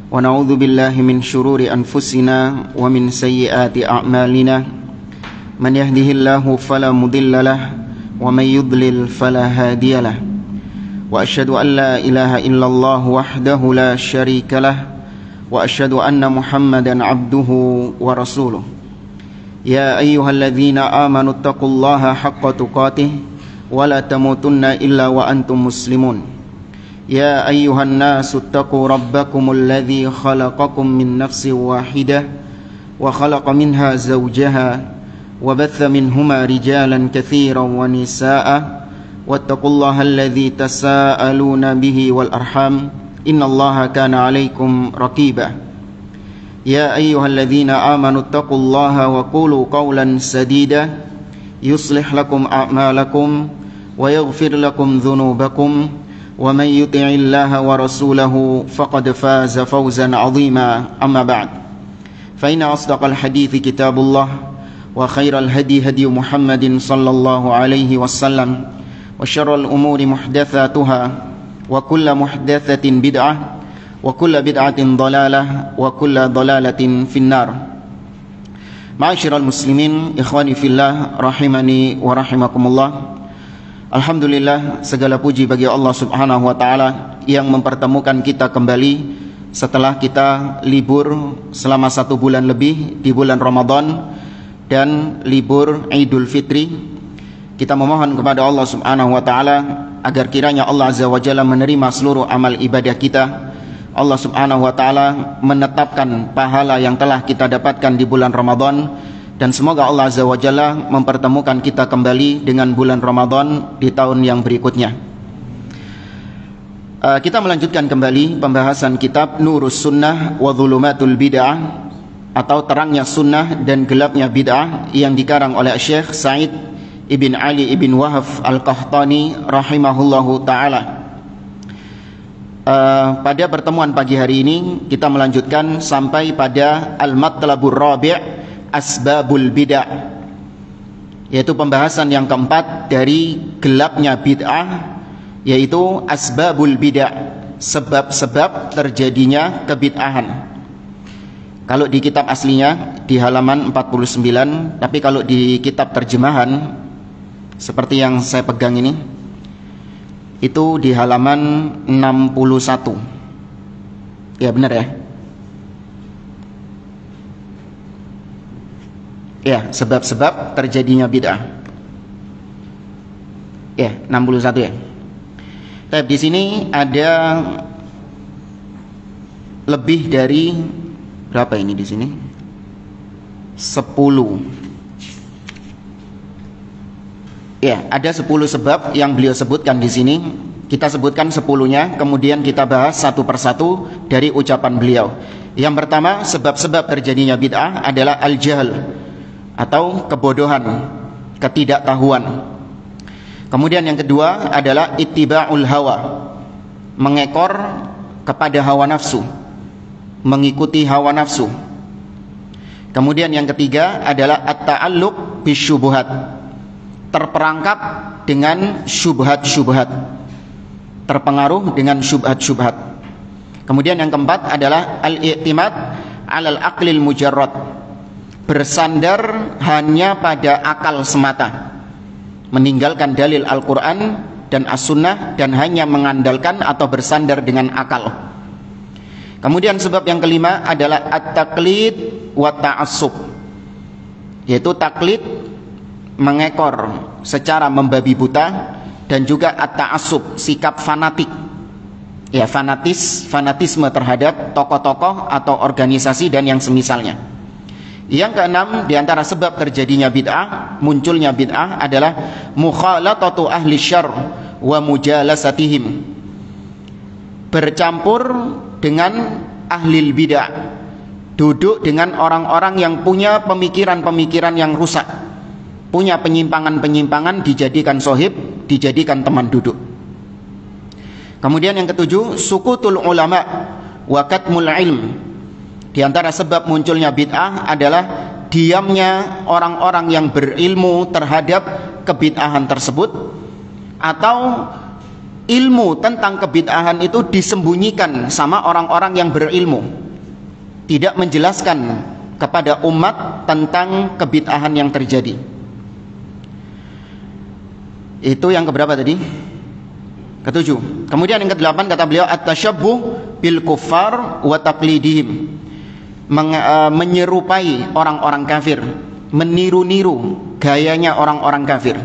ونعوذ بالله من شرور أنفسنا ومن سيئات أعمالنا من يهده الله فلا مضل له ومن يضلل فلا هادي له وأشهد أن لا إله إلا الله وحده لا شريك له وأشهد أن محمدا عبده ورسوله يا أيها الذين آمنوا اتقوا الله حق تقاته ولا تموتن إلا وأنتم مسلمون يا أيها الناس اتقوا ربكم الذي خلقكم من نفس واحدة وخلق منها زوجها وبث منهما رجالا كثيرا ونساء واتقوا الله الذي تساءلون به والأرحام إن الله كان عليكم رقيبا يا أيها الذين آمنوا اتقوا الله وقولوا قولا سديدا يصلح لكم أعمالكم ويغفر لكم ذنوبكم ومن يطع الله ورسوله فقد فاز فوزا عظيما أما بعد فإن أصدق الحديث كتاب الله وخير الهدي هدي محمد صلى الله عليه وسلم وشر الأمور محدثاتها وكل محدثة بدعة وكل بدعة ضلالة وكل ضلالة في النار. Ma'asyiral muslimin, ikhwani fillah, rahimani wa rahimakumullah. Alhamdulillah, segala puji bagi Allah Subhanahu wa taala yang mempertemukan kita kembali setelah kita libur selama 1 bulan lebih di bulan Ramadan dan libur Idul Fitri. Kita memohon kepada Allah Subhanahu wa taala agar kiranya Allah Azza wa Jalla menerima seluruh amal ibadah kita. Allah Subhanahu wa taala menetapkan pahala yang telah kita dapatkan di bulan Ramadan, dan semoga Allah Azza wa Jalla mempertemukan kita kembali dengan bulan Ramadan di tahun yang berikutnya. Kita melanjutkan kembali pembahasan kitab Nurus Sunnah wa Dhulumatul Bid'ah, atau terangnya sunnah dan gelapnya bid'ah, yang dikarang oleh Syekh Sa'id ibn Ali ibn Wahab Al-Qahtani rahimahullahu ta'ala. Pada pertemuan pagi hari ini kita melanjutkan sampai pada Al-Matlabur Rabi' Asbabul Bid'ah, yaitu pembahasan yang keempat dari gelapnya bid'ah, yaitu Asbabul Bid'ah, sebab-sebab terjadinya kebid'ahan. Kalau di kitab aslinya di halaman 49, tapi kalau di kitab terjemahan seperti yang saya pegang ini, itu di halaman 61. Ya, benar ya? Ya, sebab-sebab terjadinya bid'ah. Ya, 61 ya. Tapi di sini ada lebih dari berapa ini di sini? 10. Ya, ada 10 sebab yang beliau sebutkan di sini. Kita sebutkan 10-nya, kemudian kita bahas satu persatu dari ucapan beliau. Yang pertama, sebab-sebab terjadinya bid'ah adalah al-jahl, atau kebodohan, ketidaktahuan. Kemudian yang kedua adalah ittiba'ul hawa, mengekor kepada hawa nafsu, mengikuti hawa nafsu. Kemudian yang ketiga adalah at-ta'alluq bisyubuhat, terperangkap dengan syubhat-syubhat, terpengaruh dengan syubhat-syubhat. Kemudian yang keempat adalah al-i'timad 'alal aqlil mujarrad, bersandar hanya pada akal semata, meninggalkan dalil Al-Quran dan As-Sunnah dan hanya mengandalkan atau bersandar dengan akal. Kemudian sebab yang kelima adalah at-taqlid wa ta'assub, yaitu taklid, mengekor secara membabi buta, dan juga at-ta'assub, sikap fanatik, ya, fanatisme terhadap tokoh-tokoh atau organisasi dan yang semisalnya. Yang keenam, di antara sebab terjadinya bid'ah, munculnya bid'ah, adalah mukhalatatu ahli syarr wa mujalasatihim, bercampur dengan ahli bid'ah, duduk dengan orang-orang yang punya pemikiran-pemikiran yang rusak, punya penyimpangan-penyimpangan, dijadikan sohib, dijadikan teman duduk. Kemudian yang ketujuh, sukutul ulama wa katmul ilm. Di antara sebab munculnya bid'ah adalah diamnya orang-orang yang berilmu terhadap kebid'ahan tersebut, atau ilmu tentang kebid'ahan itu disembunyikan sama orang-orang yang berilmu, tidak menjelaskan kepada umat tentang kebid'ahan yang terjadi. Itu yang keberapa tadi? Ketujuh. Kemudian yang kedelapan kata beliau at-tasyabbuh bil kuffar wa taqlidihim, menyerupai orang-orang kafir, meniru-niru gayanya orang-orang kafir.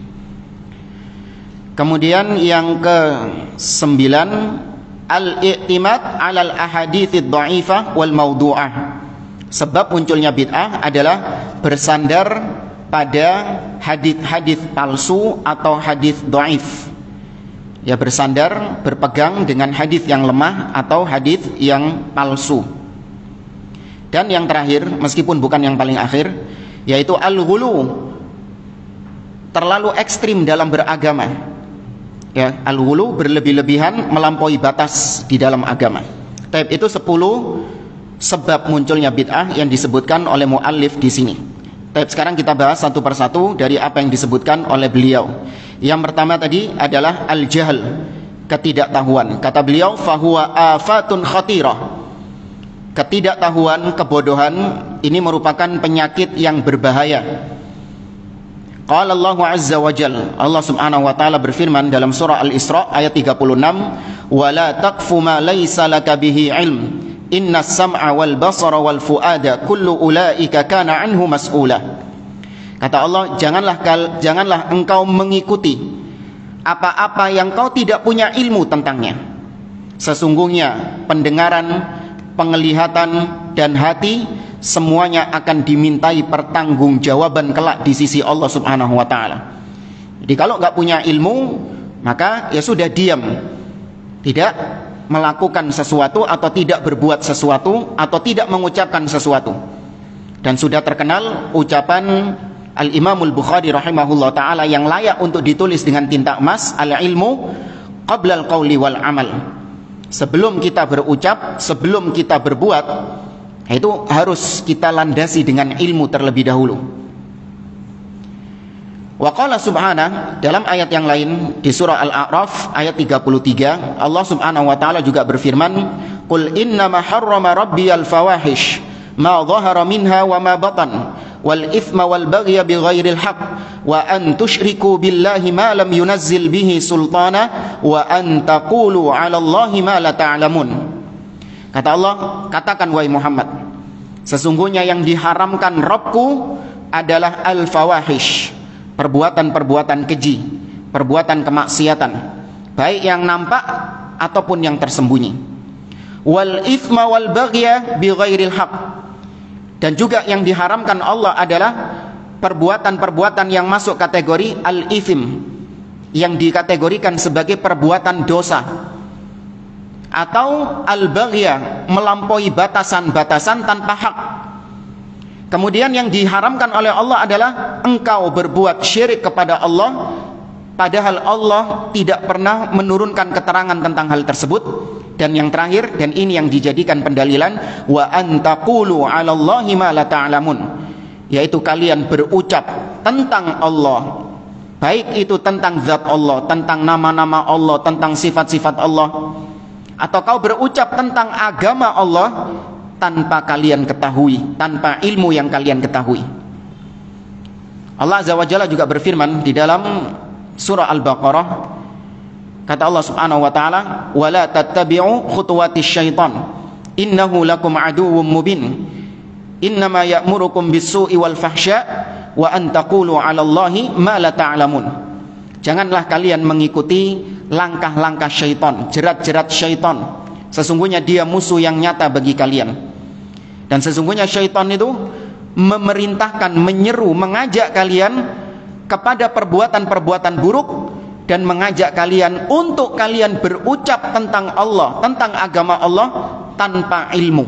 Kemudian yang ke-9 al-i'timad 'alal ahaditsidh dha'ifah wal mawdu'ah. Sebab munculnya bid'ah adalah bersandar pada hadis-hadis palsu atau hadis dhaif. Ya, bersandar, berpegang dengan hadis yang lemah atau hadis yang palsu. Dan yang terakhir, meskipun bukan yang paling akhir, yaitu al-ghulu, terlalu ekstrim dalam beragama. Ya, al-ghulu, berlebih-lebihan, melampaui batas di dalam agama. Tapi itu 10 sebab munculnya bid'ah yang disebutkan oleh muallif di sini. Tapi sekarang kita bahas satu persatu dari apa yang disebutkan oleh beliau. Yang pertama tadi adalah al-jahl, ketidaktahuan. Kata beliau, fahuwa afatun khatirah. Ketidaktahuan, kebodohan ini merupakan penyakit yang berbahaya. Qala Allah Azza wa Jalla, Allah Subhanahu wa taala berfirman dalam surah Al-Isra ayat 36, "Wala taqfu ma laisa laka bihi ilm. Innas sam'a wal basara wal fuada kullu ulaika kana anhu mas'ula." Kata Allah, janganlah engkau mengikuti apa-apa yang kau tidak punya ilmu tentangnya. Sesungguhnya pendengaran, penglihatan dan hati semuanya akan dimintai pertanggungjawaban kelak di sisi Allah Subhanahu wa taala. Jadi kalau enggak punya ilmu, maka ya sudah diam. Tidak melakukan sesuatu atau tidak berbuat sesuatu atau tidak mengucapkan sesuatu. Dan sudah terkenal ucapan Al-Imamul Bukhari rahimahullah ta'ala yang layak untuk ditulis dengan tinta emas, al-ilmu qabla al-qawli wal amal. Sebelum kita berucap, sebelum kita berbuat, itu harus kita landasi dengan ilmu terlebih dahulu. Wa qala subhanahu, dalam ayat yang lain di surah Al-A'raf ayat 33, Allah Subhanahu wa taala juga berfirman, "Qul innama harrama rabbiyal fawahish ma dhahara minha wa ma batan wal ithma wal baghya bighairil haqq wa an tusyriku billahi ma lam yunazzil bihi sultana wa an taqulu 'ala Allahi ma la ta'lamun." Kata Allah, katakan wahai Muhammad, sesungguhnya yang diharamkan Rabbku adalah al-fawahish, perbuatan-perbuatan keji, perbuatan kemaksiatan, baik yang nampak ataupun yang tersembunyi. Wal ithma wal baghya bighairil haqq, dan juga yang diharamkan Allah adalah perbuatan-perbuatan yang masuk kategori al-ithim, yang dikategorikan sebagai perbuatan dosa, atau al-baghya, melampaui batasan-batasan tanpa hak. Kemudian yang diharamkan oleh Allah adalah engkau berbuat syirik kepada Allah, padahal Allah tidak pernah menurunkan keterangan tentang hal tersebut. Dan yang terakhir, dan ini yang dijadikan pendalilan, wa antaqulu 'ala Allahi ma la ta'lamun, yaitu kalian berucap tentang Allah, baik itu tentang zat Allah, tentang nama-nama Allah, tentang sifat-sifat Allah, atau kau berucap tentang agama Allah tanpa kalian ketahui, tanpa ilmu yang kalian ketahui. Allah Azza wa Jalla juga berfirman di dalam surah Al-Baqarah, kata Allah Subhanahu wa taala, "Wala tattabi'u khutuwatis syaitan, innahu lakum aduwwum mubin. Innama ya'murukum bis-su'i wal fahsya wa an taqulu 'ala Allahi ma la ta'lamun." Janganlah kalian mengikuti langkah-langkah syaitan, jerat-jerat syaitan. Sesungguhnya dia musuh yang nyata bagi kalian. Dan sesungguhnya syaitan itu memerintahkan, menyeru, mengajak kalian kepada perbuatan-perbuatan buruk dan mengajak kalian untuk kalian berucap tentang Allah, tentang agama Allah tanpa ilmu.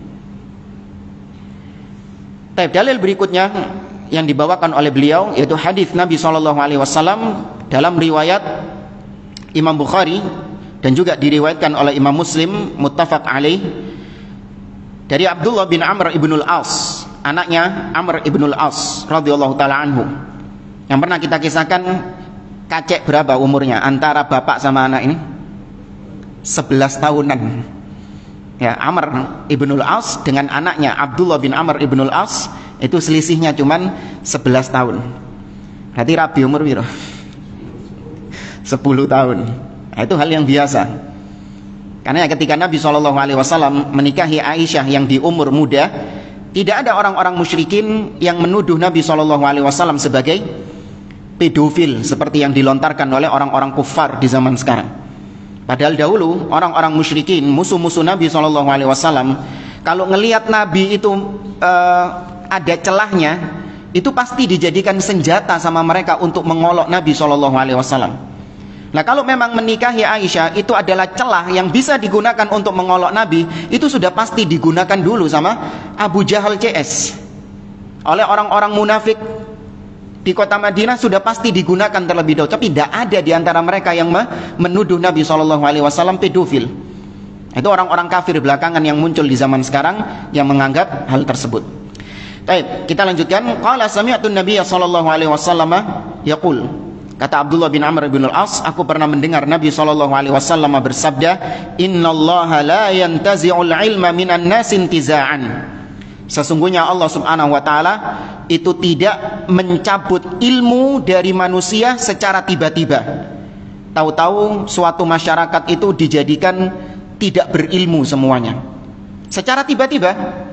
Dalil berikutnya yang dibawakan oleh beliau yaitu hadis Nabi SAW dalam riwayat Imam Bukhari dan juga diriwayatkan oleh Imam Muslim, muttafaq alaih, dari Abdullah bin Amr ibn al-As, anaknya Amr ibn al-As radhiyallahu taala anhu, yang pernah kita kisahkan kacek berapa umurnya antara bapak sama anak ini? 11 tahunan. Ya, Amr ibnul As dengan anaknya Abdullah bin Amr ibnul As itu selisihnya cuman 11 tahun. Berarti rabi umur piro? 10 tahun. Nah, itu hal yang biasa. Karena ketika Nabi SAW menikahi Aisyah yang di umur muda, tidak ada orang-orang musyrikin yang menuduh Nabi SAW sebagai pedofil seperti yang dilontarkan oleh orang-orang kufar di zaman sekarang. Padahal dahulu orang-orang musyrikin, musuh-musuh Nabi SAW, kalau ngelihat Nabi itu ada celahnya, itu pasti dijadikan senjata sama mereka untuk mengolok Nabi SAW. Nah, kalau memang menikahi Aisyah itu adalah celah yang bisa digunakan untuk mengolok Nabi, itu sudah pasti digunakan dulu sama Abu Jahal CS. Oleh orang-orang munafik di kota Madinah sudah pasti digunakan terlebih dahulu. Tapi tidak ada di antara mereka yang menuduh Nabi SAW pedofil. Itu orang-orang kafir belakangan yang muncul di zaman sekarang yang menganggap hal tersebut. Baik, kita lanjutkan. Qala sami'tu an-nabiy sallallahu alaihi wasallam yaqul. Kata Abdullah bin Amr bin al-As, aku pernah mendengar Nabi SAW bersabda, innallaha la yantazi'ul ilma minan nasi intiza'an. Sesungguhnya Allah subhanahu wa ta'ala itu tidak mencabut ilmu dari manusia secara tiba-tiba. Tahu-tahu suatu masyarakat itu dijadikan tidak berilmu semuanya secara tiba-tiba.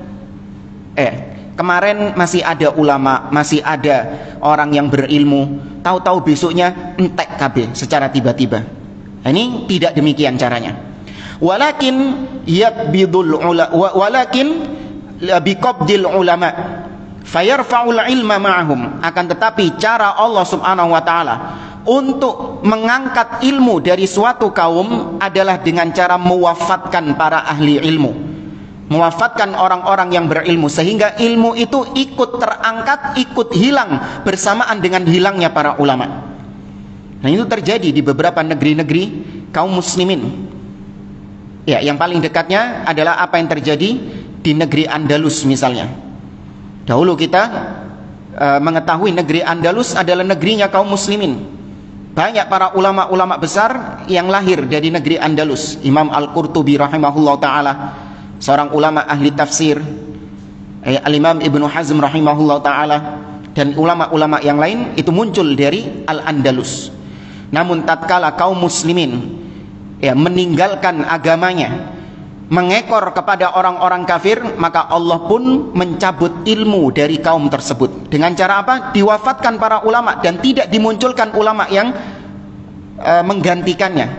Kemarin masih ada ulama, masih ada orang yang berilmu, tahu-tahu besoknya entek kabeh secara tiba-tiba. Ini tidak demikian caranya. Walakin yaqbidul walakin biqabdil ulama fayarfa'ul ilma ma'ahum. Akan tetapi cara Allah Subhanahu wa taala untuk mengangkat ilmu dari suatu kaum adalah dengan cara mewafatkan para ahli ilmu. Mewafatkan orang-orang yang berilmu sehingga ilmu itu ikut terangkat, ikut hilang bersamaan dengan hilangnya para ulama. Nah, itu terjadi di beberapa negeri-negeri kaum muslimin. Ya, yang paling dekatnya adalah apa yang terjadi di negeri Andalus misalnya. Dahulu kita mengetahui negeri Andalus adalah negerinya kaum muslimin. Banyak para ulama-ulama besar yang lahir dari negeri Andalus. Imam Al-Qurtubi rahimahullah ta'ala, seorang ulama ahli tafsir, Al-Imam Ibnu Hazm rahimahullah ta'ala, dan ulama-ulama yang lain itu muncul dari Al-Andalus. Namun tatkala kaum muslimin meninggalkan agamanya, mengekor kepada orang-orang kafir, maka Allah pun mencabut ilmu dari kaum tersebut. Dengan cara apa? Diwafatkan para ulama dan tidak dimunculkan ulama yang menggantikannya.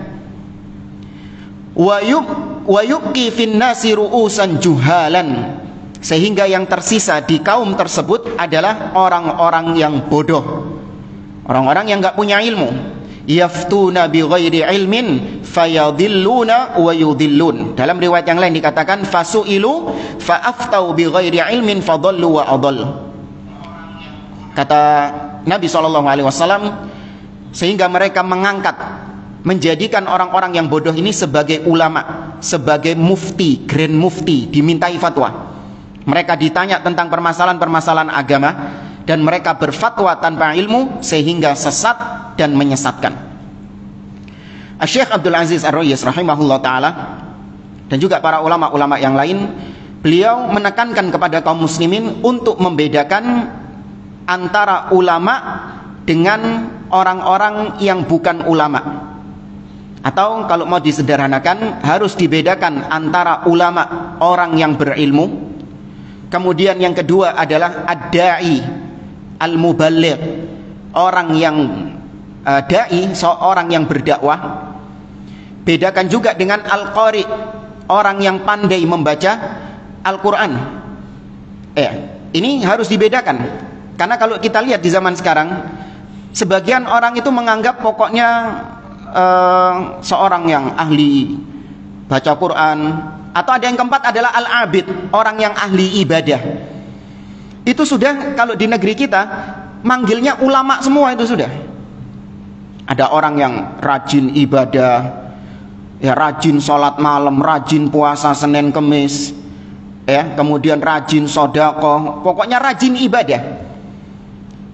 Wa yuqi fin nasi ru'usan juhalan, sehingga yang tersisa di kaum tersebut adalah orang-orang yang bodoh, orang-orang yang enggak punya ilmu. Yaftuna bi ghairi ilmin fayadhilluna wa yudhillun. Dalam riwayat yang lain dikatakan fasu'ilu fa'aftau bi ghairi ilmin fadhallu wa adall. Kata Nabi SAW, sehingga mereka mengangkat, menjadikan orang-orang yang bodoh ini sebagai ulama, sebagai mufti, grand mufti, dimintai fatwa. Mereka ditanya tentang permasalahan-permasalahan agama dan mereka berfatwa tanpa ilmu sehingga sesat dan menyesatkan. Syekh Abdul Aziz Ar-Ruyyis rahimahullah ta'ala dan juga para ulama-ulama yang lain, beliau menekankan kepada kaum muslimin untuk membedakan antara ulama dengan orang-orang yang bukan ulama. Atau kalau mau disederhanakan, harus dibedakan antara ulama, orang yang berilmu. Kemudian yang kedua adalah ad-da'i al-muballigh, orang yang da'i, seorang yang berdakwah. Bedakan juga dengan al-qari, orang yang pandai membaca Al-Quran. Ini harus dibedakan. Karena kalau kita lihat di zaman sekarang, sebagian orang itu menganggap pokoknya seorang yang ahli baca Quran, atau ada yang keempat adalah al-abid, orang yang ahli ibadah. Itu sudah, kalau di negeri kita manggilnya ulama semua, itu sudah. Ada orang yang rajin ibadah, rajin sholat malam, rajin puasa Senin Kemis, kemudian rajin sedekah, pokoknya rajin ibadah.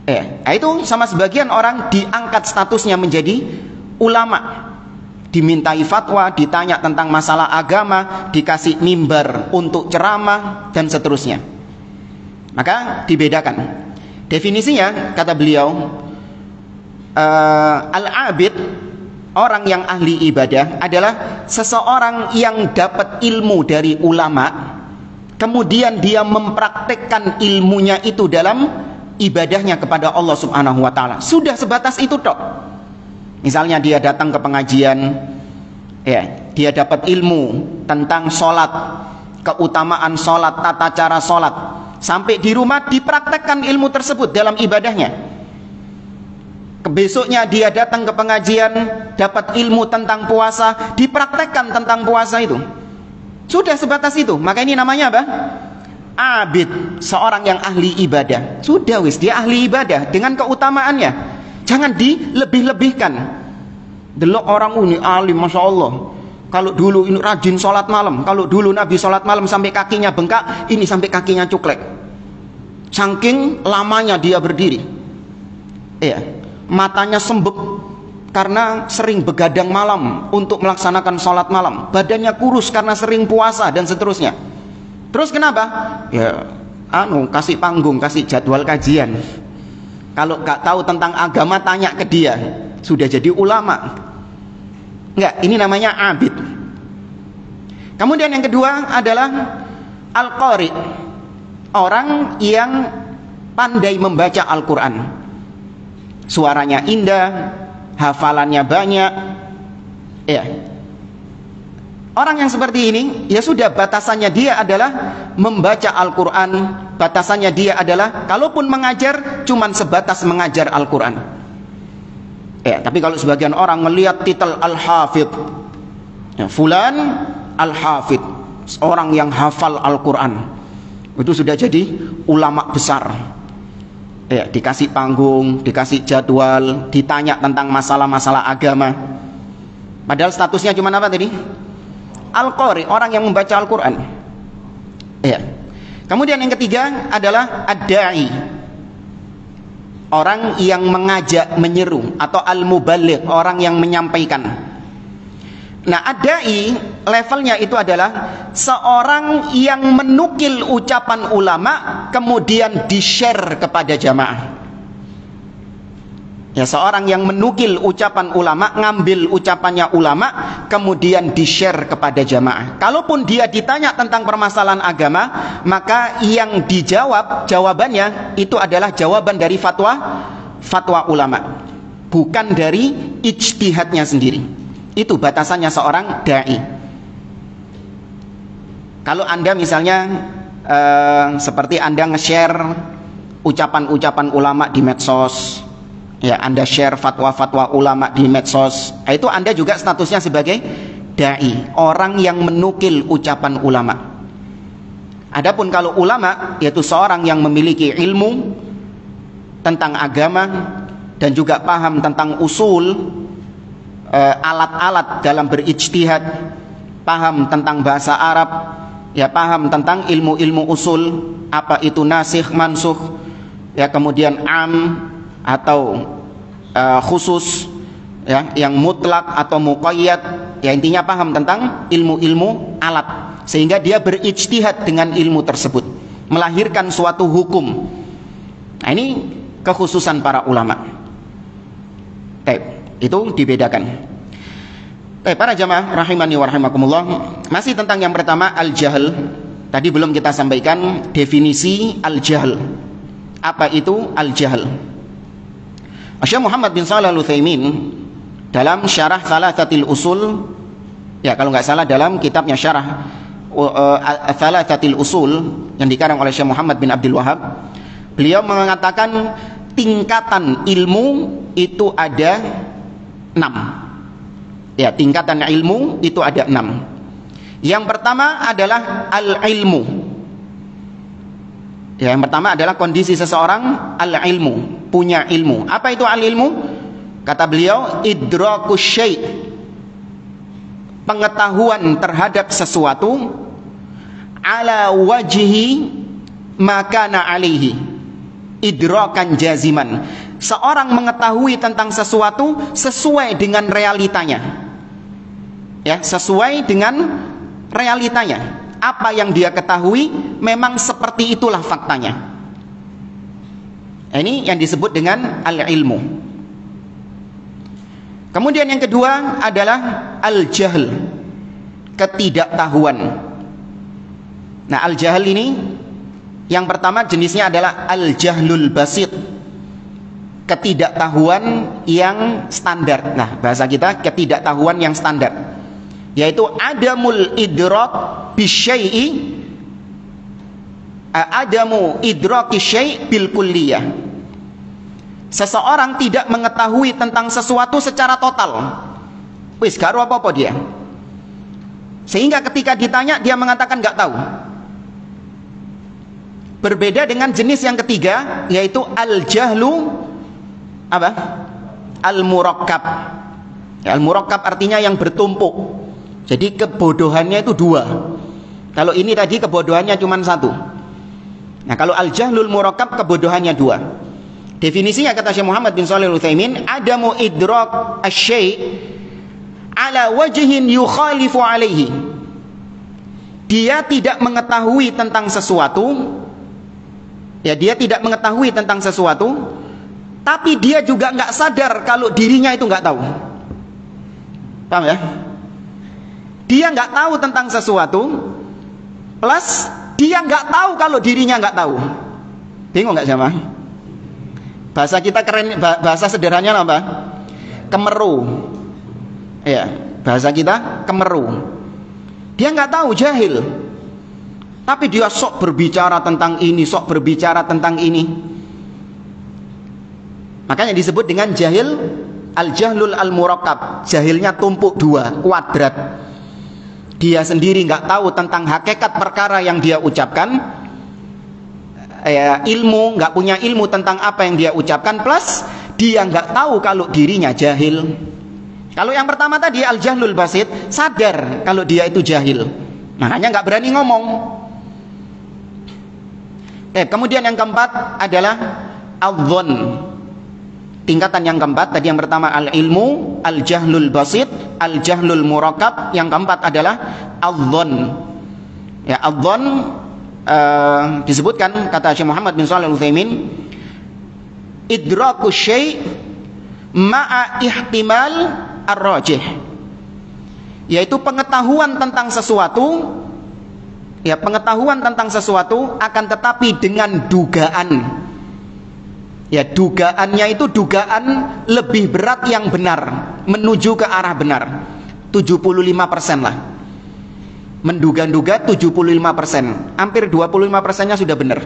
Itu sama sebagian orang diangkat statusnya menjadi ulama, dimintai fatwa, ditanya tentang masalah agama, dikasih mimbar untuk ceramah dan seterusnya. Maka dibedakan. Definisinya kata beliau, al-abid, orang yang ahli ibadah adalah seseorang yang dapat ilmu dari ulama, kemudian dia mempraktekkan ilmunya itu dalam ibadahnya kepada Allah Subhanahu wa taala. Sudah sebatas itu tok. Misalnya dia datang ke pengajian, dia dapat ilmu tentang sholat, keutamaan sholat, tata cara sholat. Sampai di rumah dipraktekkan ilmu tersebut dalam ibadahnya. Besoknya dia datang ke pengajian, dapat ilmu tentang puasa, dipraktekkan tentang puasa itu. Sudah sebatas itu. Maka ini namanya apa? Abid, seorang yang ahli ibadah. Sudah wis, dia ahli ibadah dengan keutamaannya. Jangan dilebih-lebihkan. Delok orang ini alim, masya Allah. Kalau dulu ini rajin sholat malam, kalau dulu Nabi sholat malam sampai kakinya bengkak, ini sampai kakinya cuklek. Saking lamanya dia berdiri. Matanya sembek karena sering begadang malam untuk melaksanakan sholat malam. Badannya kurus karena sering puasa dan seterusnya. Terus kenapa? Kasih panggung, kasih jadwal kajian. Kalau gak tahu tentang agama tanya ke dia. Sudah jadi ulama. Enggak, ini namanya abid. Kemudian yang kedua adalah al-qari, orang yang pandai membaca Al-Quran. Suaranya indah, hafalannya banyak. Orang yang seperti ini, ya sudah, batasannya dia adalah membaca Al-Quran. Batasannya dia adalah, kalaupun mengajar, cuman sebatas mengajar Al-Quran. Tapi kalau sebagian orang melihat titel Al-Hafidh, fulan Al-Hafidh, orang yang hafal Al-Quran, itu sudah jadi ulama besar. Dikasih panggung, dikasih jadwal, ditanya tentang masalah-masalah agama. Padahal statusnya cuma apa tadi? Al-Qari, orang yang membaca Al-Quran. Kemudian yang ketiga adalah ad-da'i, orang yang mengajak, menyeru, atau al-muballigh, orang yang menyampaikan. Nah, ad-da'i levelnya itu adalah seorang yang menukil ucapan ulama kemudian di-share kepada jamaah. Seorang yang menukil ucapan ulama, ngambil ucapannya ulama, kemudian di-share kepada jamaah. Kalaupun dia ditanya tentang permasalahan agama, maka yang dijawab, jawabannya itu adalah jawaban dari fatwa ulama, bukan dari ijtihadnya sendiri. Itu batasannya seorang da'i. Kalau Anda misalnya seperti Anda nge-share ucapan-ucapan ulama di medsos, Anda share fatwa-fatwa ulama di medsos, itu Anda juga statusnya sebagai da'i, orang yang menukil ucapan ulama. Adapun kalau ulama, yaitu seorang yang memiliki ilmu tentang agama dan juga paham tentang usul, alat-alat dalam berijtihad, paham tentang bahasa Arab, paham tentang ilmu-ilmu usul, apa itu nasikh, mansukh, kemudian am atau khusus, yang mutlak atau muqayyad, intinya paham tentang ilmu-ilmu alat, sehingga dia berijtihad dengan ilmu tersebut, melahirkan suatu hukum. Nah, ini kekhususan para ulama. Itu dibedakan. Para jamaah rahimani wa rahimakumullah, masih tentang yang pertama, al-jahl. Tadi belum kita sampaikan definisi al-jahl. Apa itu al-jahl? Syekh Muhammad bin Shalih Al-Utsaimin dalam syarah Thalatsatil Usul, kalau nggak salah dalam kitabnya syarah Thalatsatil Usul yang dikarang oleh Syekh Muhammad bin Abdul Wahhab, beliau mengatakan tingkatan ilmu itu ada 6. Tingkatan ilmu itu ada 6. Yang pertama adalah al-ilmu. Yang pertama adalah kondisi seseorang al-ilmu, punya ilmu. Apa itu al-ilmu? Kata beliau, idrakus syai', pengetahuan terhadap sesuatu ala wajhi makana alaihi, idrakan jaziman. Seorang mengetahui tentang sesuatu sesuai dengan realitanya. Ya, sesuai dengan realitanya. Apa yang dia ketahui memang seperti itulah faktanya. Ini yang disebut dengan al-ilmu. Kemudian yang kedua adalah al-jahl, ketidaktahuan. Nah, al-jahl ini yang pertama jenisnya adalah al-jahlul basit, ketidaktahuan yang standar. Nah, bahasa kita ketidaktahuan yang standar, yaitu adamul idrak bisyai'i, adamu idraki syai' bil kulliyah. Seseorang tidak mengetahui tentang sesuatu secara total. Wis gak apa-apa dia. Sehingga ketika ditanya dia mengatakan gak tahu. Berbeda dengan jenis yang ketiga, yaitu al-jahlu apa? Al-murakkab. Ya, al-murakkab artinya yang bertumpuk. Jadi kebodohannya itu dua. Kalau ini tadi kebodohannya cuma satu. Nah, kalau al-jahlul murakkab kebodohannya dua. Definisinya kata Syekh Muhammad bin Shalih Al-Utsaimin, adamu idrak asy-syai' ala wajhin yukhalifu alaihi. Dia tidak mengetahui tentang sesuatu, ya, dia tidak mengetahui tentang sesuatu, tapi dia juga nggak sadar kalau dirinya itu nggak tahu. Paham ya? Dia nggak tahu tentang sesuatu, plus dia nggak tahu kalau dirinya nggak tahu. Bingung nggak jamaah? Bahasa kita keren, bahasa sederhananya apa? Kemeru. Ya, bahasa kita kemeru. Dia nggak tahu, jahil. Tapi dia sok berbicara tentang ini, sok berbicara tentang ini. Makanya disebut dengan jahil, al-jahlul al-murakkab. Jahilnya tumpuk dua, kuadrat. Dia sendiri nggak tahu tentang hakikat perkara yang dia ucapkan. Ya, ilmu, nggak punya ilmu tentang apa yang dia ucapkan, plus dia nggak tahu kalau dirinya jahil. Kalau yang pertama tadi al-jahlul basit, sadar kalau dia itu jahil, makanya nggak berani ngomong. Kemudian yang keempat adalah al-dhon. Tingkatan yang keempat tadi yang pertama al-ilmu, al-jahlul basit, al-jahlul murakkab. Yang keempat adalah al-dhon. Ya, al-dhon disebutkan kata Syekh Muhammad bin Shalih Al-Utsaimin, idraku syai' ma'a ihtimal ar-rajih, yaitu pengetahuan tentang sesuatu, ya, pengetahuan tentang sesuatu akan tetapi dengan dugaan. Ya, dugaannya itu dugaan lebih berat yang benar, menuju ke arah benar. 75% lah. Menduga-duga 75%, hampir 25%-nya sudah benar.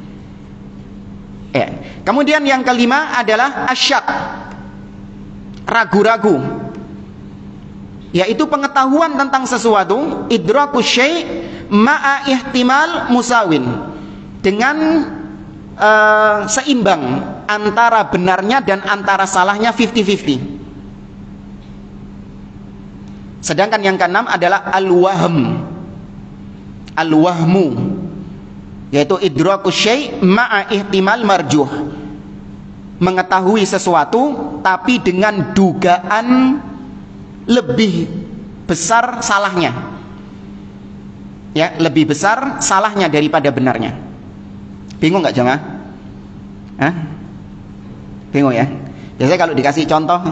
Kemudian yang kelima adalah asyak, ragu-ragu, yaitu pengetahuan tentang sesuatu, idraku syai' ma'a ihtimal musawin, dengan seimbang antara benarnya dan antara salahnya 50-50. Sedangkan yang keenam adalah al-wahm, al-wahmu, yaitu idraku syai' ma'a ihtimal marjuh, mengetahui sesuatu tapi dengan dugaan lebih besar salahnya, ya, lebih besar salahnya daripada benarnya. Bingung nggak jemaah? Bingung ya? Biasanya kalau dikasih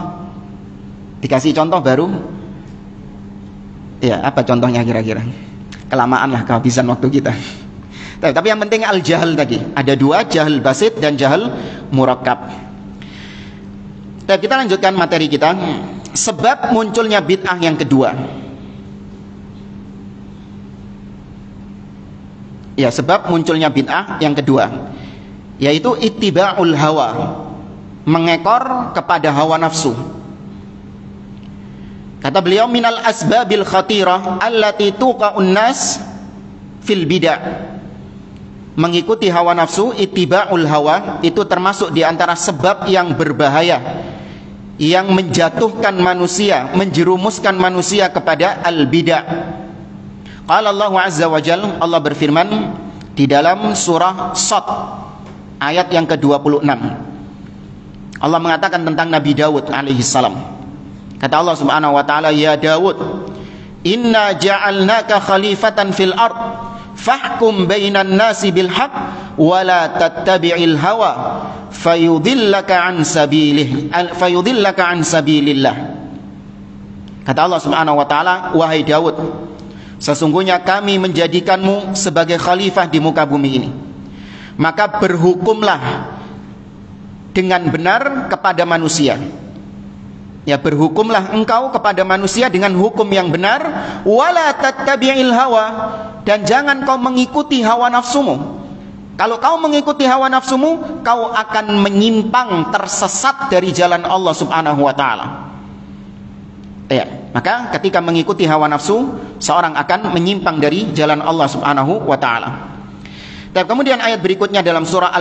contoh baru, ya, apa contohnya kira-kira? Kelamaan lah, kehabisan waktu kita. Tapi yang penting al-jahl tadi. Ada dua, jahl basit dan jahl murakkab. Kita lanjutkan materi kita. Sebab munculnya bid'ah yang kedua. Ya, sebab munculnya bid'ah yang kedua, yaitu ittiba'ul hawa, mengekor kepada hawa nafsu. Kata beliau, minal asbabil khatirah allati tuqa'un nas fil bid'ah. Mengikuti hawa nafsu, ittiba'ul hawa, itu termasuk di antara sebab yang berbahaya, yang menjatuhkan manusia, menjerumuskan manusia kepada al-bid'ah. Qala Allah Azza wa Jalla, Allah berfirman di dalam surah Sad ayat yang ke-26. Allah mengatakan tentang Nabi Daud alaihi salam. Kata Allah Subhanahu wa taala, "Ya Daud, inna ja'alnaka khalifatan fil ard, fahkum bainan nasi bil haqq wa la tattabi'il hawa fayudillaka an sabilillah." Kata Allah Subhanahu wa taala, "Wahai Daud, sesungguhnya kami menjadikanmu sebagai khalifah di muka bumi ini. Maka berhukumlah dengan benar kepada manusia." Ya, berhukumlah engkau kepada manusia dengan hukum yang benar, wala tattabi'il hawa, dan jangan kau mengikuti hawa nafsumu. Kalau kau mengikuti hawa nafsumu, kau akan menyimpang, tersesat dari jalan Allah Subhanahu wa taala. Ya, maka ketika mengikuti hawa nafsu, seorang akan menyimpang dari jalan Allah Subhanahu wa taala. Dan kemudian ayat berikutnya dalam surah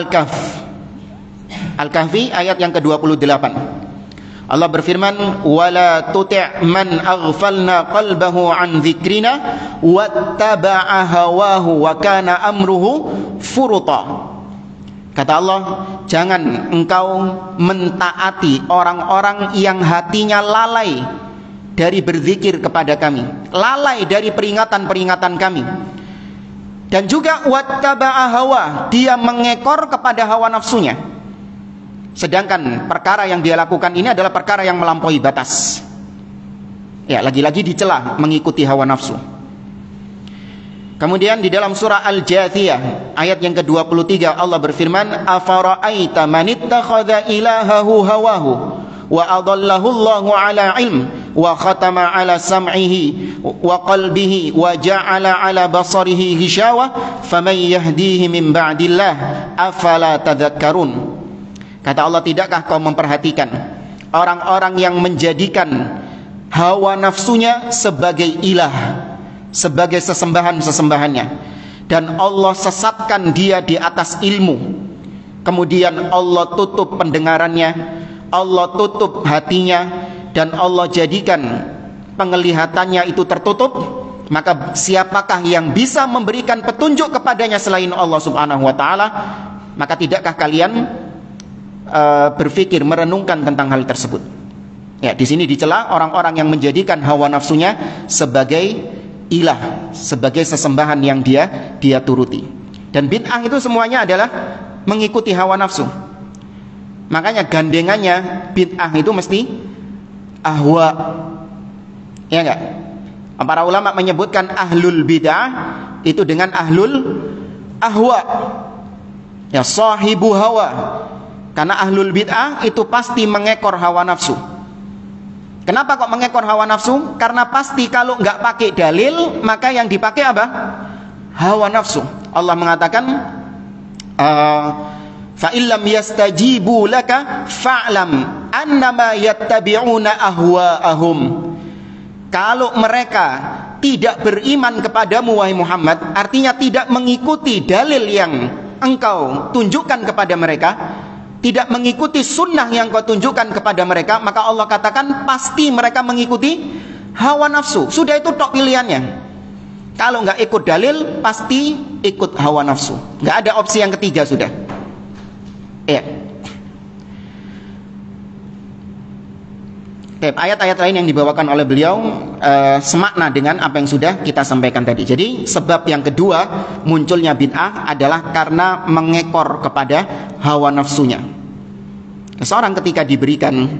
Al-Kahfi ayat yang ke-28. Allah berfirman, "Wala tuti' man aghfalna qalbahu an dzikrina wattaba'a hawahu wa kana amruhu furuta." Kata Allah, jangan engkau mentaati orang-orang yang hatinya lalai dari berzikir kepada kami, lalai dari peringatan-peringatan kami. Dan juga wattaba'a hawa, dia mengekor kepada hawa nafsunya. Sedangkan perkara yang dia lakukan ini adalah perkara yang melampaui batas. Ya, lagi-lagi dicela mengikuti hawa nafsu. Kemudian di dalam surah Al-Jathiyah ayat yang ke-23 Allah berfirman, "Afara'aita man ittakhadha ilahahu hawahu wa adallahu Allahu ala ilm wa khatama ala sam'ihi wa qalbihi wa ja'ala ala basarihi ghishawah faman yahdihi min ba'dillah afala tadhakkarun." Kata Allah, tidakkah kau memperhatikan orang-orang yang menjadikan hawa nafsunya sebagai ilah, sebagai sesembahan-sesembahannya, dan Allah sesatkan dia di atas ilmu. Kemudian Allah tutup pendengarannya, Allah tutup hatinya, dan Allah jadikan penglihatannya itu tertutup. Maka siapakah yang bisa memberikan petunjuk kepadanya selain Allah Subhanahu wa taala? Maka tidakkah kalian berpikir, merenungkan tentang hal tersebut? Ya, di sini dicela orang-orang yang menjadikan hawa nafsunya sebagai ilah, sebagai sesembahan yang dia turuti. Dan bid'ah itu semuanya adalah mengikuti hawa nafsu. Makanya gandengannya bid'ah itu mesti ahwa. Ya enggak? Para ulama menyebutkan ahlul bid'ah itu dengan ahlul ahwa. Ya, sahibu hawa. Karena ahlul bid'ah itu pasti mengekor hawa nafsu. Kenapa kok mengekor hawa nafsu? Karena pasti kalau nggak pakai dalil, maka yang dipakai apa? Hawa nafsu. Allah mengatakan, fa illam yastajibu laka fa'lam annama yattabi'una ahwa'ahum. Kalau mereka tidak beriman kepadamu wahai Muhammad, artinya tidak mengikuti dalil yang engkau tunjukkan kepada mereka, tidak mengikuti sunnah yang kau tunjukkan kepada mereka, maka Allah katakan pasti mereka mengikuti hawa nafsu. Sudah, itu tok pilihannya. Kalau nggak ikut dalil, pasti ikut hawa nafsu. Nggak ada opsi yang ketiga sudah. Ya. Ayat-ayat lain yang dibawakan oleh beliau semakna dengan apa yang sudah kita sampaikan tadi. Jadi sebab yang kedua munculnya bid'ah adalah karena mengekor kepada hawa nafsunya. Seorang ketika diberikan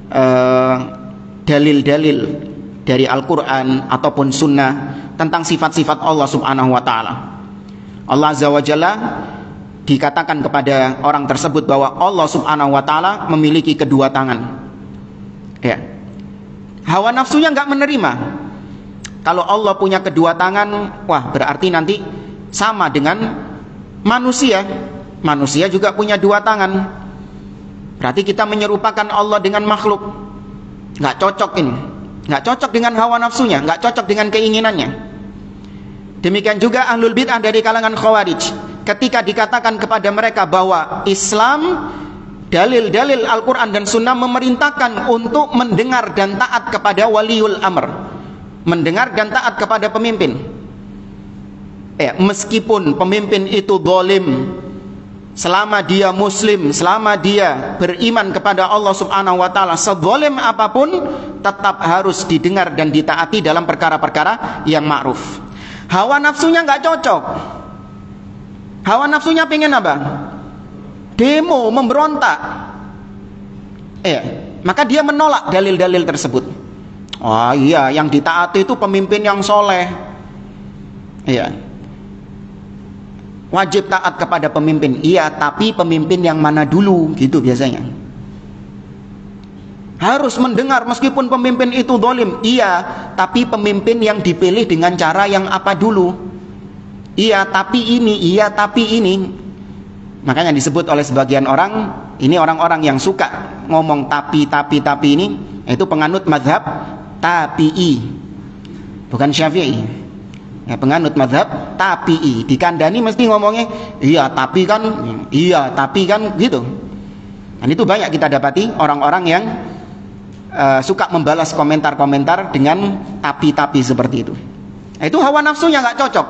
dalil-dalil dari Al-Quran ataupun Sunnah tentang sifat-sifat Allah Subhanahu wa ta'ala, Allah Azza wa Jalla dikatakan kepada orang tersebut bahwa Allah Subhanahu wa ta'ala memiliki kedua tangan. Ya. Hawa nafsunya nggak menerima. Kalau Allah punya kedua tangan, wah berarti nanti sama dengan manusia. Manusia juga punya dua tangan. Berarti kita menyerupakan Allah dengan makhluk. Nggak cocok ini. Nggak cocok dengan hawa nafsunya, nggak cocok dengan keinginannya. Demikian juga ahlul bid'ah dari kalangan khawarij. Ketika dikatakan kepada mereka bahwa Islam, dalil-dalil Al-Quran dan Sunnah memerintahkan untuk mendengar dan taat kepada waliul amr, mendengar dan taat kepada pemimpin. Meskipun pemimpin itu zalim, selama dia muslim, selama dia beriman kepada Allah Subhanahu wa taala, sezalim apapun tetap harus didengar dan ditaati dalam perkara-perkara yang ma'ruf. Hawa nafsunya nggak cocok. Hawa nafsunya pengen apa? Demo, memberontak. Maka dia menolak dalil-dalil tersebut. Oh iya, yang ditaati itu pemimpin yang soleh. Wajib taat kepada pemimpin. Iya, tapi pemimpin yang mana dulu, gitu biasanya. Harus mendengar meskipun pemimpin itu zalim. Iya, tapi pemimpin yang dipilih dengan cara yang apa dulu. Iya, tapi ini. Iya, tapi ini. Makanya disebut oleh sebagian orang, ini orang-orang yang suka ngomong tapi ini, itu penganut mazhab tapi'i, bukan syafi'i. Penganut mazhab tapi'i, dikandani mesti ngomongnya iya tapi kan gitu. Dan itu banyak kita dapati orang-orang yang suka membalas komentar-komentar dengan tapi seperti itu. Itu hawa nafsunya nggak cocok.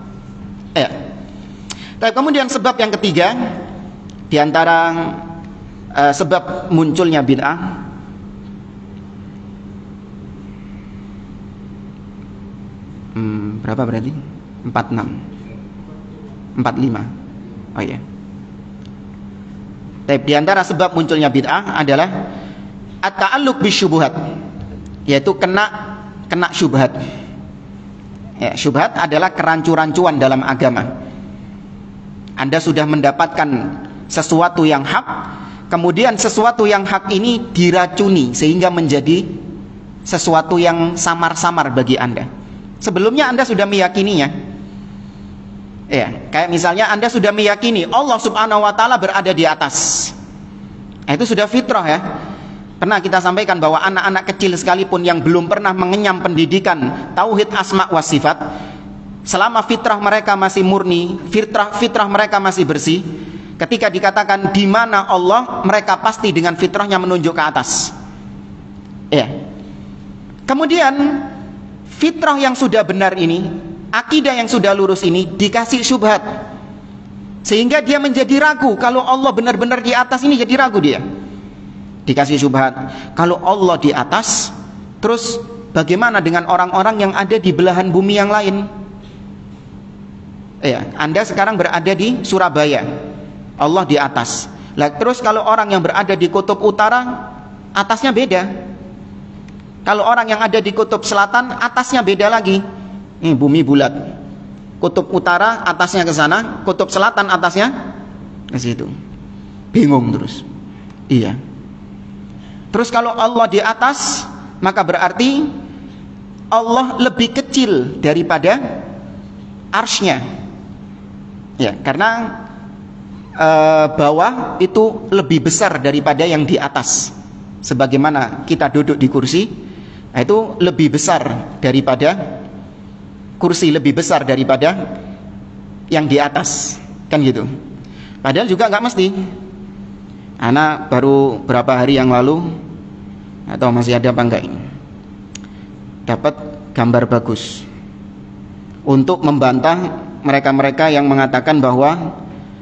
Tapi kemudian sebab yang ketiga di antara sebab munculnya bid'ah, berapa berarti? 45. Oh iya. Tapi di antara sebab munculnya bid'ah adalah at-ta'alluq bisyubhat, yaitu kena syubhat. Syubhat adalah kerancu-rancuan dalam agama. Anda sudah mendapatkan sesuatu yang hak, kemudian sesuatu yang hak ini diracuni sehingga menjadi sesuatu yang samar-samar bagi Anda. Sebelumnya Anda sudah meyakininya. Kayak misalnya Anda sudah meyakini Allah Subhanahu wa taala berada di atas. Itu sudah fitrah ya. Pernah kita sampaikan bahwa anak-anak kecil sekalipun yang belum pernah mengenyam pendidikan tauhid asma wa sifat, selama fitrah mereka masih murni, fitrah mereka masih bersih, ketika dikatakan di mana Allah, mereka pasti dengan fitrahnya menunjuk ke atas. Kemudian fitrah yang sudah benar ini, akidah yang sudah lurus ini dikasih syubhat, sehingga dia menjadi ragu kalau Allah benar-benar di atas ini, jadi ragu dia. Dikasih syubhat, kalau Allah di atas, terus bagaimana dengan orang-orang yang ada di belahan bumi yang lain? Anda sekarang berada di Surabaya, Allah di atas. Terus kalau orang yang berada di kutub utara, atasnya beda. Kalau orang yang ada di kutub selatan, atasnya beda lagi. Ini bumi bulat. Kutub utara atasnya ke sana, kutub selatan atasnya ke situ. Bingung terus. Terus kalau Allah di atas, maka berarti Allah lebih kecil daripada arsy-Nya. Karena bawah itu lebih besar daripada yang di atas. Sebagaimana kita duduk di kursi, itu lebih besar daripada kursi, lebih besar daripada yang di atas, kan gitu. Padahal juga nggak mesti. Anak baru berapa hari yang lalu, atau masih ada apa enggak ini, dapat gambar bagus untuk membantah mereka-mereka yang mengatakan bahwa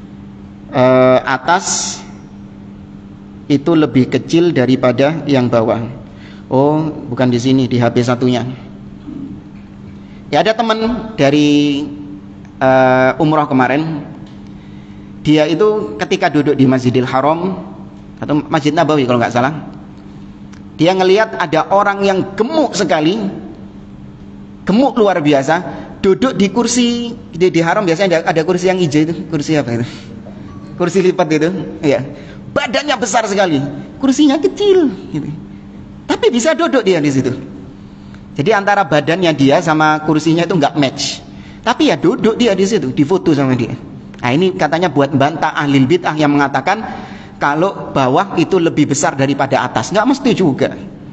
atas itu lebih kecil daripada yang bawah. Oh, bukan di sini, di HP satunya. Ada teman dari umroh kemarin, dia itu ketika duduk di Masjidil Haram atau Masjid Nabawi kalau nggak salah, dia ngelihat ada orang yang gemuk sekali, gemuk luar biasa, duduk di kursi di Haram. Biasanya ada kursi yang hijau itu, kursi apa itu? Kursi lipat itu, badannya besar sekali, kursinya kecil, gitu. Tapi bisa duduk dia di situ. Jadi antara badannya dia sama kursinya itu nggak match. Tapi ya duduk dia di situ, difoto sama dia. Nah ini katanya buat bantah ahli bid'ah yang mengatakan kalau bawah itu lebih besar daripada atas. Nggak mesti juga.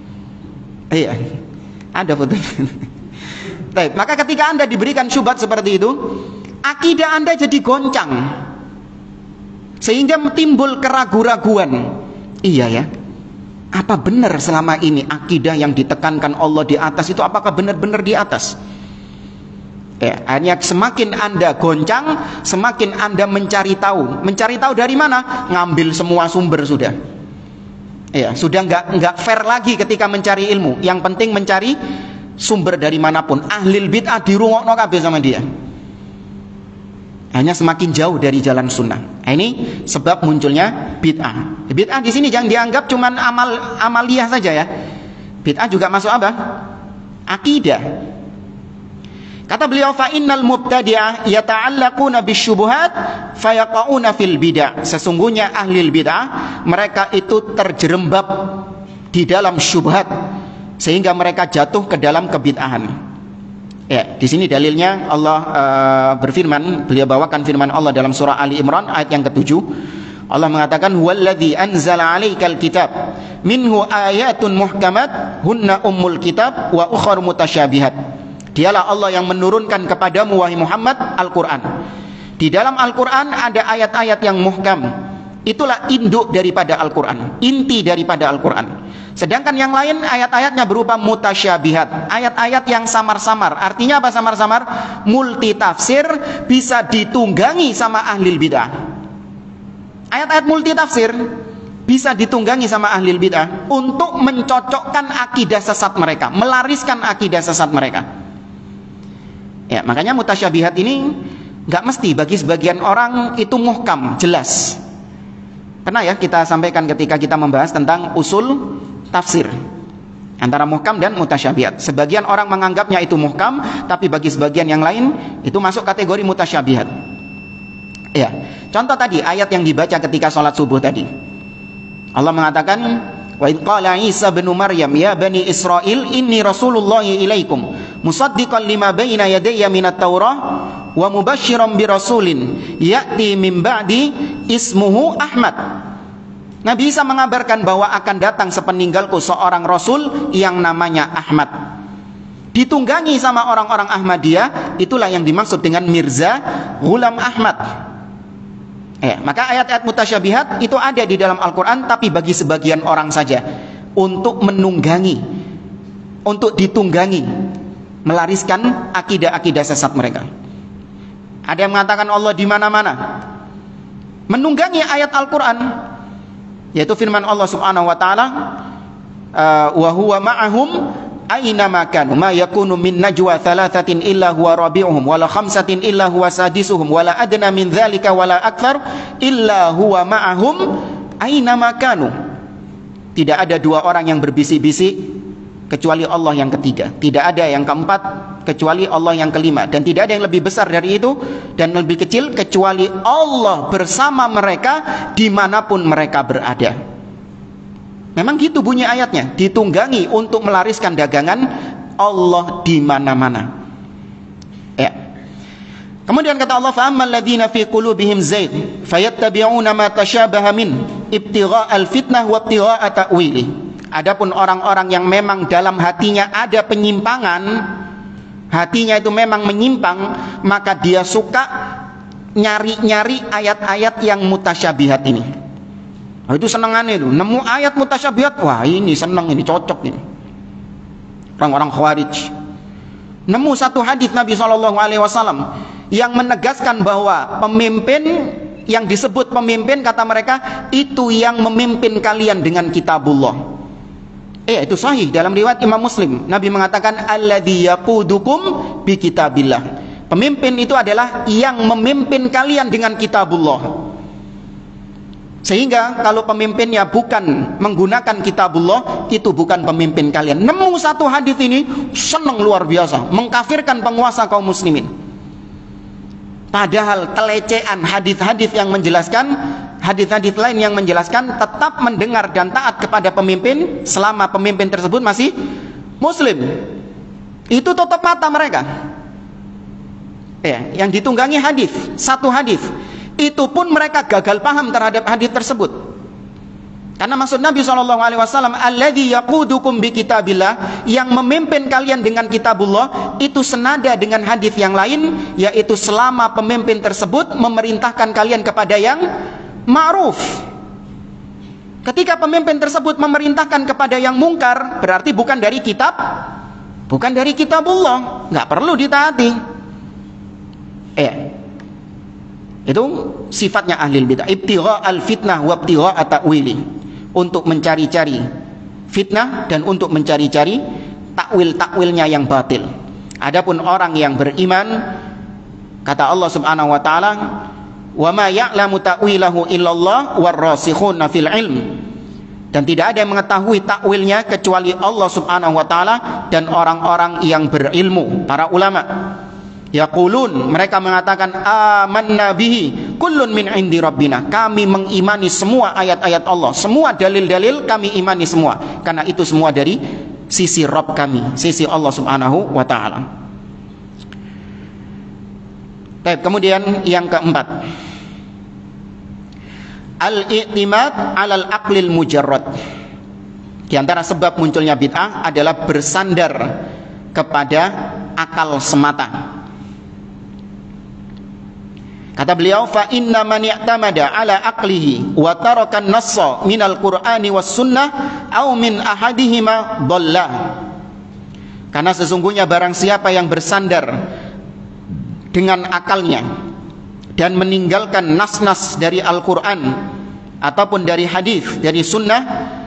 Ada fotonya. Baik, maka ketika Anda diberikan syubhat seperti itu, akidah Anda jadi goncang, sehingga timbul keraguan-raguan. Iya ya, apa benar selama ini akidah yang ditekankan Allah di atas itu apakah benar-benar di atas? Ya, hanya semakin Anda goncang, semakin Anda mencari tahu. Mencari tahu dari mana? Ngambil semua sumber sudah. Ya, sudah nggak fair lagi ketika mencari ilmu. Yang penting mencari sumber dari manapun. Ahlil bid'ah dirungokno kabeh sama dia. Hanya semakin jauh dari jalan sunnah. Nah, ini sebab munculnya bid'ah. Bid'ah di sini jangan dianggap cuman amaliyah saja ya. Bid'ah juga masuk apa? Akidah. Kata beliau, fa innal mubtadi'ah yata'allaquna bisyubuhat fayaqauna fil bid'ah. Sesungguhnya ahli bid'ah, mereka itu terjerembab di dalam syubhat sehingga mereka jatuh ke dalam kebid'ahan. Ya, di sini dalilnya Allah berfirman, beliau bawakan firman Allah dalam surah Ali Imran ayat yang ke-7. Allah mengatakan, "Huwallazi anzala 'alaikal kitab minhu ayatun muhkamat hunna ummul kitab wa ukhra mutasyabihat." Dialah Allah yang menurunkan kepadamu wahai Muhammad Al-Quran. Di dalam Al-Quran ada ayat-ayat yang muhkam. Itulah induk daripada Al-Quran, inti daripada Al-Quran. Sedangkan yang lain ayat-ayatnya berupa mutasyabihat, ayat-ayat yang samar-samar. Artinya apa samar-samar? Multitafsir, bisa ditunggangi sama ahli bid'ah. Ayat-ayat multitafsir bisa ditunggangi sama ahli bid'ah untuk mencocokkan akidah sesat mereka, melariskan akidah sesat mereka. Ya, makanya mutasyabihat ini nggak mesti bagi sebagian orang itu muhkam, jelas. Pernah ya kita sampaikan ketika kita membahas tentang usul tafsir antara muhkam dan mutasyabihat. Sebagian orang menganggapnya itu muhkam, tapi bagi sebagian yang lain itu masuk kategori mutasyabihat. Ya, contoh tadi ayat yang dibaca ketika sholat subuh tadi. Allah mengatakan, wa idh qala Isa bin Maryam ya bani Israil inni rasulullahi ilaikum musaddiqan lima baina yadayya minat taurah wa mubasysyiran bi rasulin ya'ti min ba'di ismuhu Ahmad. Nabi Isa mengabarkan bahwa akan datang sepeninggalku seorang rasul yang namanya Ahmad. Ditunggangi sama orang-orang Ahmadiyah, itulah yang dimaksud dengan Mirza Ghulam Ahmad. Ya, maka ayat-ayat mutasyabihat itu ada di dalam Al-Quran, tapi bagi sebagian orang saja, untuk menunggangi, untuk ditunggangi, melariskan akidah-akidah sesat mereka. Ada yang mengatakan Allah di mana-mana, menunggangi ayat Al-Quran, yaitu firman Allah Subhanahu Wa Taala, wa huwa ma'ahum aina ma kanu ma yakunu min najwa thalathatin illa huwa rabi'uhum wala khamsatin illa huwa sadisuhum wala adna min dzalika wala akthar illa huwa ma'ahum aina ma kanu. Tidak ada dua orang yang berbisik-bisik kecuali Allah yang ketiga, tidak ada yang keempat kecuali Allah yang kelima, dan tidak ada yang lebih besar dari itu dan lebih kecil kecuali Allah bersama mereka dimanapun mereka berada. Memang gitu bunyi ayatnya, ditunggangi untuk melariskan dagangan Allah di mana-mana. Ya. Kemudian kata Allah, fa ammal ladzina fi qulubihim zayg fayattabi'una ma tashabaha min ibtigha'al fitnah wa ibtigha'a ta'wili. Adapun orang-orang yang memang dalam hatinya ada penyimpangan, hatinya itu memang menyimpang, maka dia suka nyari-nyari ayat-ayat yang mutasyabihat ini. Nah, itu senengannya itu, nemu ayat mutasyabihat, wah ini seneng, ini cocok ini. Orang-orang Khawarij nemu satu hadis Nabi SAW yang menegaskan bahwa pemimpin yang disebut pemimpin, kata mereka, itu yang memimpin kalian dengan kitabullah. Itu sahih dalam riwayat Imam Muslim. Nabi mengatakan, alladzi yaqudukum bi kitabillah. Pemimpin itu adalah yang memimpin kalian dengan kitabullah. Sehingga kalau pemimpinnya bukan menggunakan kitabullah, itu bukan pemimpin kalian. Nemu satu hadis ini, senang luar biasa, mengkafirkan penguasa kaum muslimin. Padahal kelecehan hadis-hadis yang menjelaskan, hadis-hadis lain yang menjelaskan tetap mendengar dan taat kepada pemimpin selama pemimpin tersebut masih muslim. Itu tutup mata mereka. Ya, yang ditunggangi hadis, satu hadis. Itu pun mereka gagal paham terhadap hadis tersebut. Karena maksud Nabi SAW, alladzi yaqudukum bi kitabillah, yang memimpin kalian dengan kitabullah, itu senada dengan hadis yang lain, yaitu selama pemimpin tersebut memerintahkan kalian kepada yang ma'ruf. Ketika pemimpin tersebut memerintahkan kepada yang mungkar, berarti bukan dari kitab, bukan dari kitabullah, nggak perlu ditaati. Itu sifatnya ahli bid'ah, ibtigha al-fitnah wa ibtigha at-ta'wili, untuk mencari-cari fitnah dan untuk mencari-cari takwil-takwilnya yang batil. Adapun orang yang beriman, kata Allah Subhanahu wa taala, "Wa ma ya'lamu ta'wilahu illallah warrasikhuna fil ilm." Dan tidak ada yang mengetahui takwilnya kecuali Allah Subhanahu wa taala dan orang-orang yang berilmu, para ulama. Yaqulun, mereka mengatakan, amanna bihi kullun min indi rabbina. Kami mengimani semua ayat-ayat Allah, semua dalil-dalil kami imani semua, karena itu semua dari sisi Rabb kami, sisi Allah Subhanahu wa taala. Baik, kemudian yang keempat, al-i'timad 'alal aqlil mujarrad. Di antara sebab munculnya bid'ah adalah bersandar kepada akal semata. Kata beliau, fa inna man i'tamada 'ala aqlihi wa taraka an-nassa minal qur'ani was sunnah aw min ahadihima dhalla. Karena sesungguhnya barang siapa yang bersandar dengan akalnya dan meninggalkan nas-nas dari Al-Qur'an ataupun dari hadis, dari sunnah,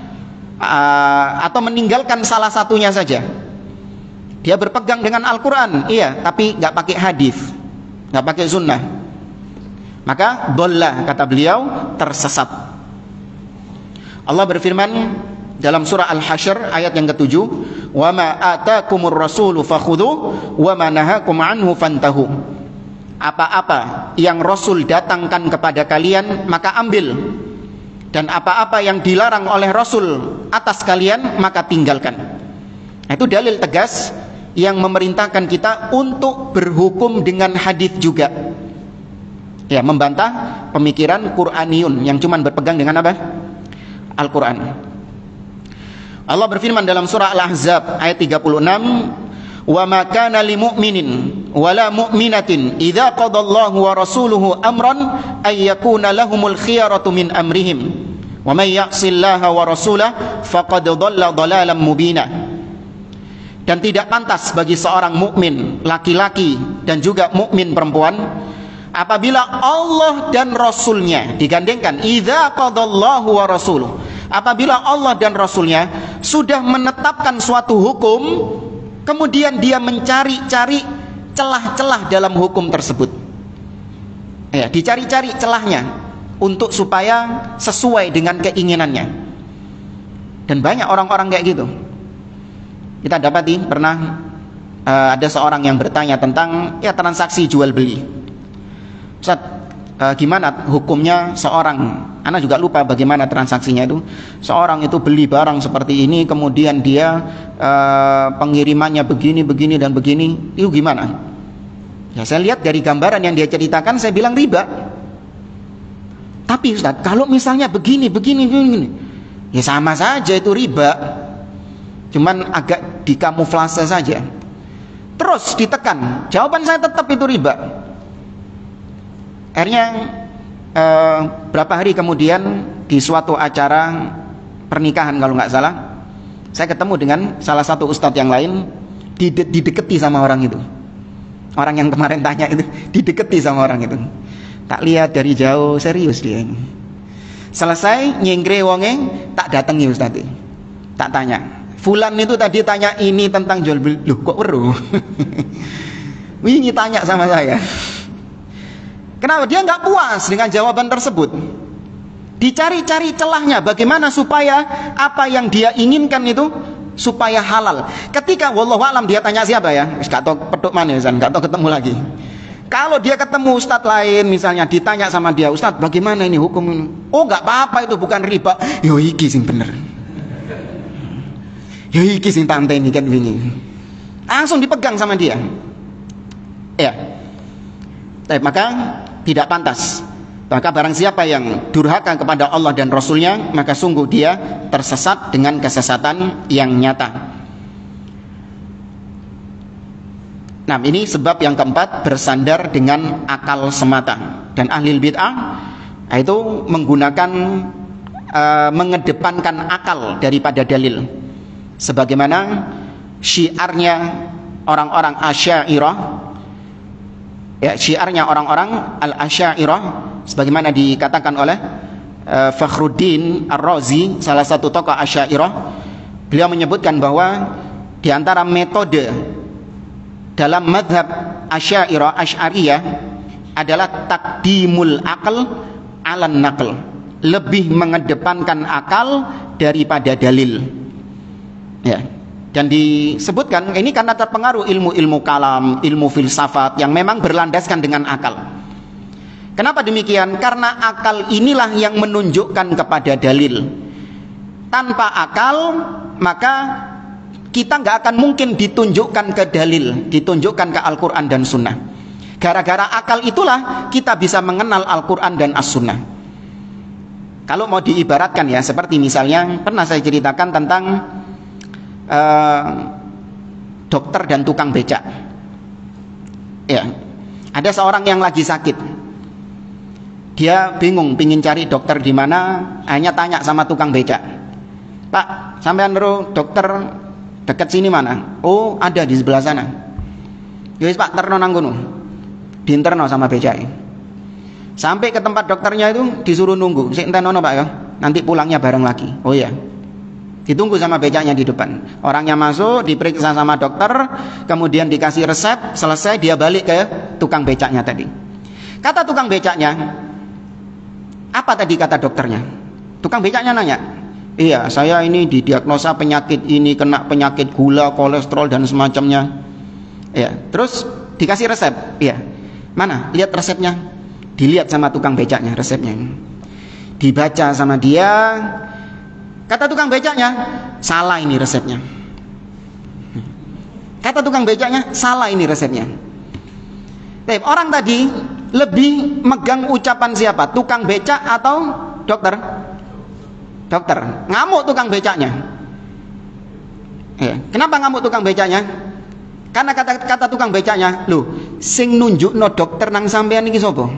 atau meninggalkan salah satunya saja. Dia berpegang dengan Al-Qur'an, iya, tapi nggak pakai hadis, nggak pakai sunnah, maka dhalla, kata beliau, tersesat. Allah berfirman dalam surah Al-Hasyr ayat yang ke-7, "Wa ma atakumur rasulu fakhudhu wa ma nahakum anhu fantahu." Apa-apa yang Rasul datangkan kepada kalian maka ambil, dan apa-apa yang dilarang oleh Rasul atas kalian maka tinggalkan. Itu dalil tegas yang memerintahkan kita untuk berhukum dengan hadis juga. Ya, membantah pemikiran Qur'aniyun yang cuma berpegang dengan apa? Al-Qur'an. Allah berfirman dalam surah Al-Ahzab ayat 36, "Wa ma kana lil mu'minin wala mu'minatin idza qadallahu wa rasuluhu amran ay yakuna lahumul khiyaratu min amrihim wa may ya'sillaha wa rasulahu faqad dhalla dhalalan mubina." Dan tidak pantas bagi seorang mukmin laki-laki dan juga mukmin perempuan apabila Allah dan Rasulnya digandengkan, idza qadallahu wa rasuluh, apabila Allah dan Rasulnya sudah menetapkan suatu hukum, kemudian dia mencari-cari celah-celah dalam hukum tersebut. Ya, dicari-cari celahnya untuk supaya sesuai dengan keinginannya. Dan banyak orang-orang kayak gitu. Kita dapati pernah ada seorang yang bertanya tentang transaksi jual beli. Ustaz, gimana hukumnya seorang, Ana juga lupa bagaimana transaksinya itu. Seorang itu beli barang seperti ini, kemudian dia pengirimannya begini dan begini, itu gimana? Ya, saya lihat dari gambaran yang dia ceritakan, saya bilang riba. Tapi Ustaz, kalau misalnya begini, ya sama saja itu riba, cuman agak dikamuflase saja. Terus ditekan, jawaban saya tetap itu riba. Akhirnya berapa hari kemudian di suatu acara pernikahan kalau nggak salah, saya ketemu dengan salah satu ustadz yang lain, dideketi sama orang itu. Orang yang kemarin tanya itu dideketi sama orang itu. Tak lihat dari jauh, serius dia. Selesai nyengkre wonge, tak datangi ustadz. Tak tanya, fulan itu tadi tanya ini tentang jual beli. Loh kok weruh? Wingi tanya sama saya. Kenapa? Dia nggak puas dengan jawaban tersebut. Dicari-cari celahnya, bagaimana supaya apa yang dia inginkan itu supaya halal. Ketika wallahu alam dia tanya siapa ya, nggak tahu peduk mana, nggak tahu ketemu lagi. Kalau dia ketemu ustadz lain misalnya, ditanya sama dia, Ustadz bagaimana ini hukum ini? Oh nggak apa-apa, itu bukan riba. Yo iki sing bener. Yo iki sing tante ini kan ini. Langsung dipegang sama dia. Ya. Maka tidak pantas. Maka barang siapa yang durhaka kepada Allah dan Rasulnya, maka sungguh dia tersesat dengan kesesatan yang nyata. Nah, ini sebab yang keempat, bersandar dengan akal semata. Dan ahli bid'ah itu menggunakan mengedepankan akal daripada dalil. Sebagaimana syiarnya orang-orang Asy'ariyah, Ya, syiarnya orang-orang Al-Asy'ariyah sebagaimana dikatakan oleh Fakhruddin Ar-Razi, salah satu tokoh Asy'ariyah. Beliau menyebutkan bahwa di antara metode dalam mazhab Asy'ariyah adalah taqdimul aql 'alan naql, lebih mengedepankan akal daripada dalil. Ya. Dan disebutkan ini karena terpengaruh ilmu kalam, ilmu filsafat yang memang berlandaskan dengan akal. Kenapa demikian? Karena akal inilah yang menunjukkan kepada dalil. Tanpa akal, maka kita nggak akan mungkin ditunjukkan ke dalil, ditunjukkan ke Al-Quran dan Sunnah. Gara-gara akal itulah kita bisa mengenal Al-Quran dan As-Sunnah. Kalau mau diibaratkan ya, seperti misalnya pernah saya ceritakan tentang dokter dan tukang becak. Ya, ada seorang yang lagi sakit. Dia bingung, pingin cari dokter di mana, hanya tanya sama tukang becak. Pak, sampean ro dokter dekat sini mana? Oh, ada di sebelah sana. Yowis Pak, terno nang kono. Diinterno sama becak. Sampai ke tempat dokternya itu disuruh nunggu. Sik entenono Pak ya. Nanti pulangnya bareng lagi. Oh iya. Ditunggu sama becaknya di depan. Orangnya masuk, diperiksa sama dokter, kemudian dikasih resep, selesai dia balik ke tukang becaknya tadi. Kata tukang becaknya, apa tadi kata dokternya? Tukang becaknya nanya, iya saya ini didiagnosa penyakit ini, kena penyakit gula, kolesterol dan semacamnya. Ya, terus dikasih resep. Iya. Mana? Lihat resepnya. Dilihat sama tukang becaknya resepnya. Dibaca sama dia. Kata tukang becaknya, salah ini resepnya. Kata tukang becaknya, salah ini resepnya. Tapi orang tadi lebih megang ucapan siapa? Tukang becak atau dokter? Dokter. Ngamuk tukang becaknya. Ya. Kenapa ngamuk tukang becaknya? Karena kata tukang becaknya, loh, sing nunjukno dokter nang sampean iki sapa?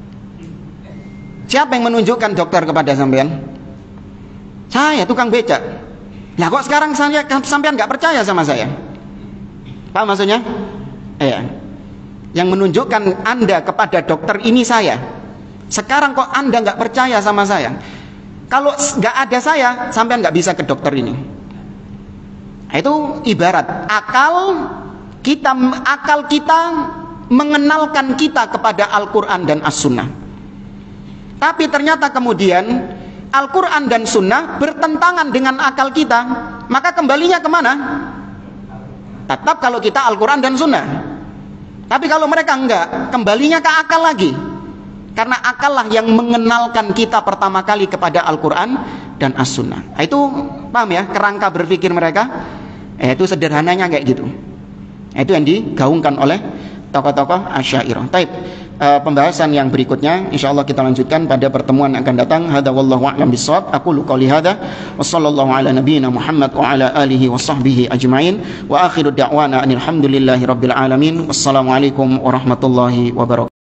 Siapa yang menunjukkan dokter kepada sampean? Saya, tukang becak. Lah kok sekarang sampean nggak percaya sama saya? Paham maksudnya? Iya. Yang menunjukkan Anda kepada dokter ini saya. Sekarang kok Anda nggak percaya sama saya? Kalau nggak ada saya, sampean nggak bisa ke dokter ini. Itu ibarat akal kita mengenalkan kita kepada Al-Quran dan As-Sunnah. Tapi ternyata kemudian Al-Quran dan Sunnah bertentangan dengan akal kita, maka kembalinya kemana? Tetap kalau kita Al-Quran dan Sunnah. Tapi kalau mereka enggak, kembalinya ke akal lagi. Karena akal lah yang mengenalkan kita pertama kali kepada Al-Quran dan As-Sunnah. Itu paham ya, kerangka berpikir mereka. Itu sederhananya kayak gitu. Itu yang digaungkan oleh tokoh-tokoh Asy'ariyah. Baik. Pembahasan yang berikutnya insyaallah kita lanjutkan pada pertemuan yang akan datang. Hadza wallahu a'lam bissawab. Aqulu qouli hadza wa sallallahu ala nabiyyina Muhammad wa ala alihi wa sahbihi ajmain wa akhiru da'wana alhamdulillahi rabbil alamin. Wassalamualaikum warahmatullahi wabarakatuh.